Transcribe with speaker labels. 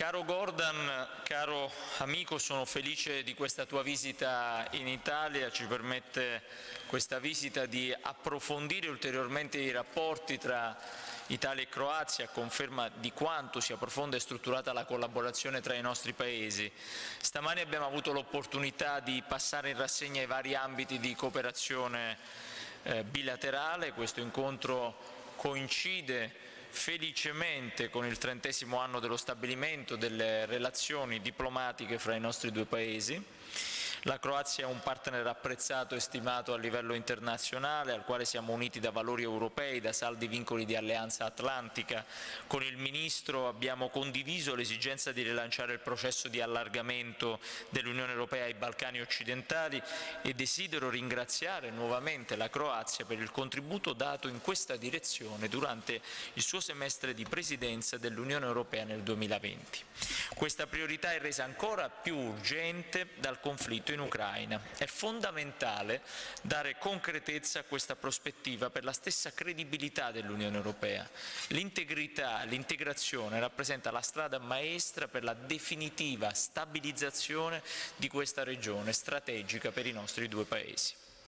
Speaker 1: Caro Gordon, caro amico, sono felice di questa tua visita in Italia. Ci permette questa visita di approfondire ulteriormente i rapporti tra Italia e Croazia, a conferma di quanto sia profonda e strutturata la collaborazione tra i nostri paesi. Stamani abbiamo avuto l'opportunità di passare in rassegna i vari ambiti di cooperazione bilaterale. Questo incontro coincide felicemente con il 30° anno dello stabilimento delle relazioni diplomatiche fra i nostri due paesi. La Croazia è un partner apprezzato e stimato a livello internazionale, al quale siamo uniti da valori europei, da saldi vincoli di alleanza atlantica. Con il Ministro abbiamo condiviso l'esigenza di rilanciare il processo di allargamento dell'Unione Europea ai Balcani occidentali e desidero ringraziare nuovamente la Croazia per il contributo dato in questa direzione durante il suo semestre di presidenza dell'Unione Europea nel 2020. Questa priorità è resa ancora più urgente dal conflitto in Ucraina. È fondamentale dare concretezza a questa prospettiva per la stessa credibilità dell'Unione Europea. L'integrità, l'integrazione rappresenta la strada maestra per la definitiva stabilizzazione di questa regione strategica per i nostri due paesi.